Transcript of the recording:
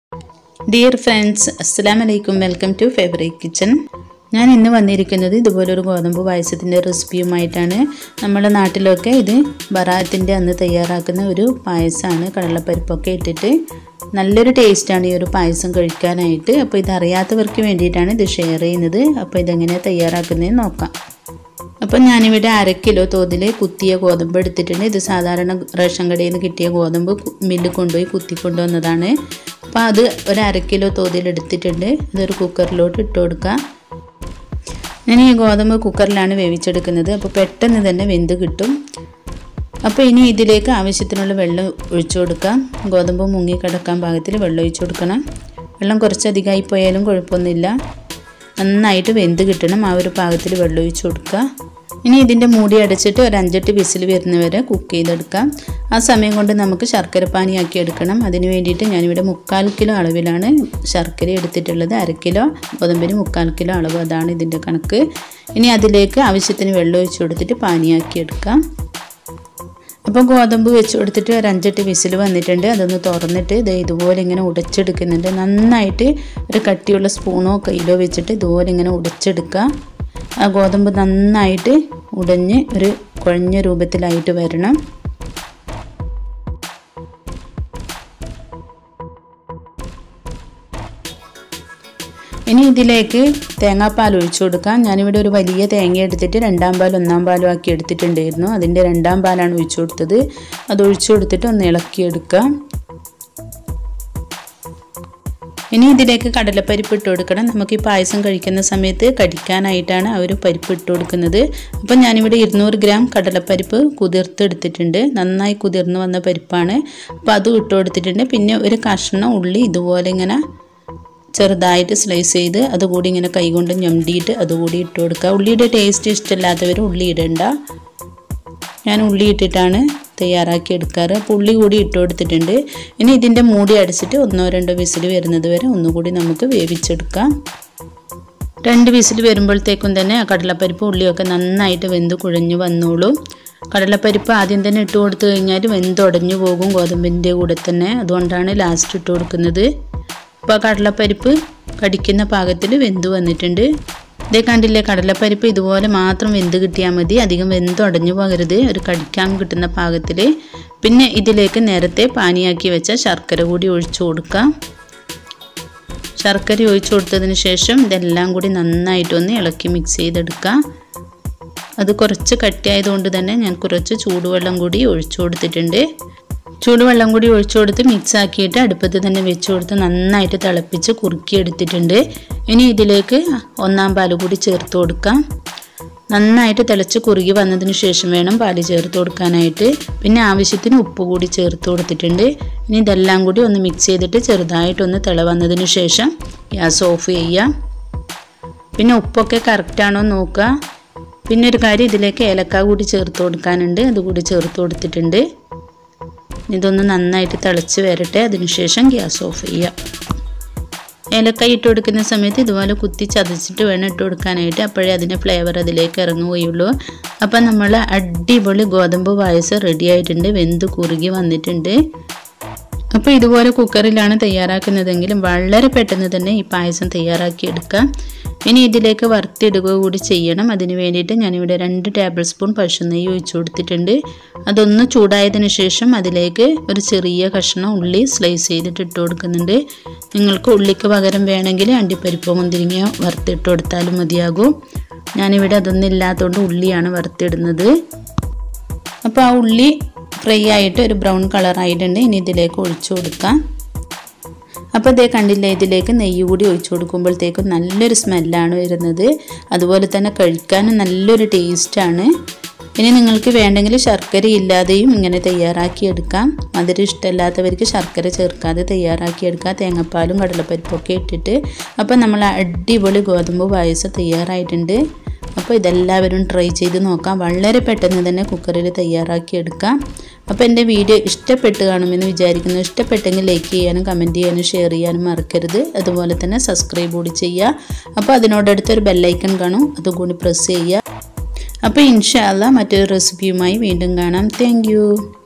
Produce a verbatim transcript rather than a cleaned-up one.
Dear friends, Assalamu alaikum. Welcome to Favorite Kitchen. ഞാൻ ഇന്ന് വന്നിരിക്കുന്നത് ഇതുപോലെ ഒരു ഗോതമ്പ് പായസത്തിന്റെ റെസിപ്പിയുമായിട്ടാണ്. നമ്മുടെ നാട്ടിലൊക്കെ ഇത് ബറാത്തിന്റെ അന്ന് തയ്യാറാക്കുന്ന ഒരു പായസമാണ്. കടലപ്പരിപ്പൊക്കെ ഇട്ടിട്ട് നല്ലൊരു ടേസ്റ്റ് ആണ് ഈ ഒരു പായസം കഴിക്കാനായിട്ട്. അപ്പോൾ ഇത് അറിയാത്തവർക്ക് വേണ്ടിയിട്ടാണ് ഇത് ഷെയർ ചെയ്യുന്നത്. അപ്പോൾ ഇതെങ്ങനെ തയ്യാറാക്കുന്നതെന്ന് നോക്കാം. അപ്പോൾ ഞാനിവിടെ അര കിലോ തോതിൽ കുത്തിയ ഗോതമ്പ് എടുത്തിട്ടുണ്ട്. ഇത് സാധാരണ റേഷൻ കടയിൽ നിന്ന് കിട്ടിയ ഗോതമ്പ് മില്ലിൽ കൊണ്ടുപോയി കുത്തി കൊണ്ടുവന്നതാണ്. അപ്പോൾ അത് ഒരു അര കിലോ തോതിൽ എടുത്തിട്ടുണ്ട്. ഇതൊരു കുക്കറിലോട്ട് ഇട്ട് കൊടുക്കാം. ഞാൻ ഈ ഗോതമ്പ് കുക്കറിലാണ് വേവിച്ചെടുക്കുന്നത്. അപ്പോൾ പെട്ടെന്ന് തന്നെ വെന്ത് കിട്ടും. അപ്പോൾ ഇനി ഇതിലേക്ക് ആവശ്യത്തിനുള്ള വെള്ളം ഒഴിച്ചു കൊടുക്കാം. ഗോതമ്പ് മുങ്ങി കിടക്കാൻ പാകത്തിൽ വെള്ളം ഒഴിച്ചു കൊടുക്കണം. വെള്ളം കുറച്ചധികമായി പോയാലും കുഴപ്പമൊന്നുമില്ല. നന്നായിട്ട് വെന്ത് കിട്ടണം. ആ ഒരു പാകത്തിൽ വെള്ളം ഒഴിച്ചു കൊടുക്കുക. ഇനി ഇതിൻ്റെ മൂടി അടച്ചിട്ട് ഒരു അഞ്ചെട്ട് വിസിൽ വരുന്നവരെ കുക്ക് ചെയ്തെടുക്കാം. ആ സമയം കൊണ്ട് നമുക്ക് ശർക്കര പാനിയാക്കി എടുക്കണം. അതിന് വേണ്ടിയിട്ട് ഞാനിവിടെ മുക്കാൽ കിലോ അളവിലാണ് ശർക്കര എടുത്തിട്ടുള്ളത്. അര കിലോ ഗോതമ്പിന് മുക്കാൽ കിലോ അളവ്, അതാണ് ഇതിൻ്റെ കണക്ക്. ഇനി അതിലേക്ക് ആവശ്യത്തിന് വെള്ളം ഒഴിച്ച് കൊടുത്തിട്ട് പാനിയാക്കി എടുക്കാം. അപ്പോൾ ഗോതമ്പ് വെച്ച് കൊടുത്തിട്ട് ഒരു അഞ്ചെട്ട് വിസിൽ വന്നിട്ടുണ്ട്. അതൊന്ന് തുറന്നിട്ട് ഇത് ഇതുപോലെ ഇങ്ങനെ ഉടച്ചെടുക്കുന്നുണ്ട്. നന്നായിട്ട് ഒരു കട്ടിയുള്ള സ്പൂണോ കയ്യിലോ വെച്ചിട്ട് ഇതുപോലെ ഇങ്ങനെ ഉടച്ചെടുക്കുക. ആ ഗോതമ്പ് നന്നായിട്ട് ഉടഞ്ഞ് ഒരു കുഴഞ്ഞ രൂപത്തിലായിട്ട് വരണം. ഇനി ഇതിലേക്ക് തേങ്ങാപ്പാൽ ഒഴിച്ചു കൊടുക്കാം. ഞാനിവിടെ ഒരു വലിയ തേങ്ങ എടുത്തിട്ട് രണ്ടാം പാൽ ഒന്നാം പാലും ആക്കി എടുത്തിട്ടുണ്ടായിരുന്നു. അതിൻ്റെ രണ്ടാം പാലാണ് ഒഴിച്ചു കൊടുത്തത്. അത് ഒഴിച്ചു കൊടുത്തിട്ട് ഒന്ന് ഇളക്കിയെടുക്കാം. ഇനി ഇതിലേക്ക് കടലപ്പരിപ്പ് ഇട്ട് കൊടുക്കണം. നമുക്ക് ഈ പായസം കഴിക്കുന്ന സമയത്ത് കടിക്കാനായിട്ടാണ് ആ ഒരു പരിപ്പ് ഇട്ട് കൊടുക്കുന്നത്. അപ്പം ഞാനിവിടെ ഇരുന്നൂറ് ഗ്രാം കടലപ്പരിപ്പ് കുതിർത്തെടുത്തിട്ടുണ്ട്. നന്നായി കുതിർന്ന് വന്ന പരിപ്പാണ്. അപ്പോൾ അതും ഇട്ട് കൊടുത്തിട്ടുണ്ട്. പിന്നെ ഒരു കഷ്ണം ഉള്ളി ഇതുപോലെ ഇങ്ങനെ ചെറുതായിട്ട് സ്ലൈസ് ചെയ്ത് അതുകൂടി ഇങ്ങനെ കൈകൊണ്ട് ഞൊണ്ടിയിട്ട് അതുകൂടി ഇട്ട് കൊടുക്കുക. ഉള്ളിയുടെ ടേസ്റ്റ് ഇഷ്ടമില്ലാത്തവർ ഉള്ളി ഇടണ്ട. ഞാൻ ഉള്ളി ഇട്ടിട്ടാണ് തയ്യാറാക്കി എടുക്കാറ്. അപ്പോൾ ഉള്ളി കൂടി ഇട്ട് കൊടുത്തിട്ടുണ്ട്. ഇനി ഇതിൻ്റെ മൂടി അടച്ചിട്ട് ഒന്നോ രണ്ടോ വിസിൽ വരുന്നത് വരെ ഒന്നുകൂടി നമുക്ക് വേവിച്ചെടുക്കാം. രണ്ട് വിസിൽ വരുമ്പോഴത്തേക്കും തന്നെ ആ കടലപ്പരിപ്പ് ഉള്ളിയൊക്കെ നന്നായിട്ട് വെന്ത് കുഴഞ്ഞു വന്നോളൂ. കടലപ്പരിപ്പ് ആദ്യം തന്നെ ഇട്ട് കൊടുത്തു കഴിഞ്ഞാൽ വെന്തുടഞ്ഞു പോകും ഗോതമ്പിൻ്റെ കൂടെ തന്നെ. അതുകൊണ്ടാണ് ലാസ്റ്റ് ഇട്ട് കൊടുക്കുന്നത്. അപ്പോൾ കടലപ്പരിപ്പ് കടിക്കുന്ന പാകത്തിൽ വെന്ത് വന്നിട്ടുണ്ട്. ഇതേ കണ്ടില്ലേ, കടലപ്പരിപ്പ് ഇതുപോലെ മാത്രം വെന്ത് കിട്ടിയാൽ മതി. അധികം വെന്തുടഞ്ഞു പോകരുത്. ഒരു കടിക്കാൻ കിട്ടുന്ന പാകത്തിൽ. പിന്നെ ഇതിലേക്ക് നേരത്തെ പാനിയാക്കി വെച്ച ശർക്കര കൂടി ഒഴിച്ചു കൊടുക്കാം. ശർക്കര ഒഴിച്ചു കൊടുത്തതിന് ശേഷം ഇതെല്ലാം കൂടി നന്നായിട്ടൊന്ന് ഇളക്കി മിക്സ് ചെയ്തെടുക്കാം. അത് കുറച്ച് കട്ടിയായതുകൊണ്ട് തന്നെ ഞാൻ കുറച്ച് ചൂടുവെള്ളം കൂടി ഒഴിച്ചു കൊടുത്തിട്ടുണ്ട്. ചൂടുവെള്ളം കൂടി ഒഴിച്ചു കൊടുത്ത് മിക്സ് ആക്കിയിട്ട് അടുപ്പത്ത് തന്നെ വെച്ച് കൊടുത്ത് നന്നായിട്ട് തിളപ്പിച്ച് കുറുക്കിയെടുത്തിട്ടുണ്ട്. ഇനി ഇതിലേക്ക് ഒന്നാം പാൽ കൂടി ചേർത്ത് കൊടുക്കാം. നന്നായിട്ട് തിളച്ച് കുറുകി വന്നതിന് ശേഷം വേണം പാല് ചേർത്ത് കൊടുക്കാനായിട്ട്. പിന്നെ ആവശ്യത്തിന് ഉപ്പ് കൂടി ചേർത്ത് കൊടുത്തിട്ടുണ്ട്. ഇനി ഇതെല്ലാം കൂടി ഒന്ന് മിക്സ് ചെയ്തിട്ട് ചെറുതായിട്ടൊന്ന് തിള വന്നതിന് ശേഷം ഗ്യാസ് ഓഫ് ചെയ്യാം. പിന്നെ ഉപ്പൊക്കെ കറക്റ്റാണോ നോക്കുക. പിന്നെ ഒരു കാര്യം, ഇതിലേക്ക് ഏലക്ക കൂടി ചേർത്ത് കൊടുക്കാനുണ്ട്. അതുകൂടി ചേർത്ത് കൊടുത്തിട്ടുണ്ട്. ഇതൊന്ന് നന്നായിട്ട് തിളച്ച് വരട്ടെ. അതിനുശേഷം ഗ്യാസ് ഓഫ് ചെയ്യാം. ഏലക്കായ ഇട്ട് കൊടുക്കുന്ന സമയത്ത് ഇതുപോലെ കുത്തി ചതച്ചിട്ട് വേണം ഇട്ട് കൊടുക്കാനായിട്ട്. അപ്പോഴേ അതിൻ്റെ ഫ്ലേവർ അതിലേക്ക് ഇറങ്ങുകയുള്ളൂ. അപ്പം നമ്മൾ അടിപൊളി ഗോതമ്പ് പായസം റെഡി ആയിട്ടുണ്ട്. വെന്ത് കുറുകി വന്നിട്ടുണ്ട്. അപ്പോൾ ഇതുപോലെ കുക്കറിലാണ് തയ്യാറാക്കുന്നതെങ്കിലും വളരെ പെട്ടെന്ന് തന്നെ ഈ പായസം തയ്യാറാക്കി എടുക്കാം. ഇനി ഇതിലേക്ക് വറുത്തിടുക കൂടി ചെയ്യണം. അതിന് വേണ്ടിയിട്ട് ഞാനിവിടെ രണ്ട് ടേബിൾ സ്പൂൺ പശുനെയ്യ് ഒഴിച്ചു കൊടുത്തിട്ടുണ്ട്. അതൊന്ന് ചൂടായതിനു ശേഷം അതിലേക്ക് ഒരു ചെറിയ കഷ്ണം ഉള്ളി സ്ലൈസ് ചെയ്തിട്ട് ഇട്ട് കൊടുക്കുന്നുണ്ട്. നിങ്ങൾക്ക് ഉള്ളിക്ക് പകരം വേണമെങ്കിൽ അണ്ടിപ്പരിപ്പോ മുന്തിരിങ്ങയോ വറുത്തിട്ട് കൊടുത്താലും മതിയാകും. ഞാനിവിടെ അതൊന്നും ഇല്ലാത്തതുകൊണ്ട് ഉള്ളിയാണ് വറുത്തിടുന്നത്. അപ്പോൾ ആ ഉള്ളി ഫ്രൈ ആയിട്ട് ഒരു ബ്രൗൺ കളറായിട്ടുണ്ട്. ഇനി ഇതിലേക്ക് ഒഴിച്ചു കൊടുക്കാം. അപ്പോൾ ഇതേ കണ്ടില്ല, ഇതിലേക്ക് നെയ്യ് കൂടി ഒഴിച്ചു കൊടുക്കുമ്പോഴത്തേക്കും നല്ലൊരു സ്മെല്ലാണ് വരുന്നത്. അതുപോലെ തന്നെ കഴിക്കാനും നല്ലൊരു ടേസ്റ്റാണ്. ഇനി നിങ്ങൾക്ക് വേണ്ടെങ്കിൽ ശർക്കര ഇല്ലാതെയും ഇങ്ങനെ തയ്യാറാക്കിയെടുക്കാം. മധുരം ഇഷ്ടമില്ലാത്തവർക്ക് ശർക്കര ചേർക്കാതെ തയ്യാറാക്കിയെടുക്കാം. തേങ്ങാപ്പാലും കടലപ്പരിപ്പൊക്കെ ഇട്ടിട്ട്. അപ്പോൾ നമ്മൾ അടിപൊളി ഗോതമ്പ് പായസം തയ്യാറായിട്ടുണ്ട്. അപ്പോൾ ഇതെല്ലാവരും ട്രൈ ചെയ്ത് നോക്കാം. വളരെ പെട്ടെന്ന് തന്നെ കുക്കറിൽ തയ്യാറാക്കിയെടുക്കാം. അപ്പോൾ എൻ്റെ വീഡിയോ ഇഷ്ടപ്പെട്ട് കാണുമെന്ന് വിചാരിക്കുന്നു. ഇഷ്ടപ്പെട്ടെങ്കിൽ ലൈക്ക് ചെയ്യാനും കമൻറ്റ് ചെയ്യാനും ഷെയർ ചെയ്യാനും മറക്കരുത്. അതുപോലെ തന്നെ സബ്സ്ക്രൈബ് കൂടി ചെയ്യുക. അപ്പോൾ അതിനോടടുത്തൊരു ബെല്ലൈക്കൺ കാണും, അതുകൂടി പ്രസ് ചെയ്യുക. അപ്പോൾ ഇൻഷാ അല്ലാഹ് മറ്റൊരു റെസിപ്പിയുമായി വീണ്ടും കാണാം. Thank U.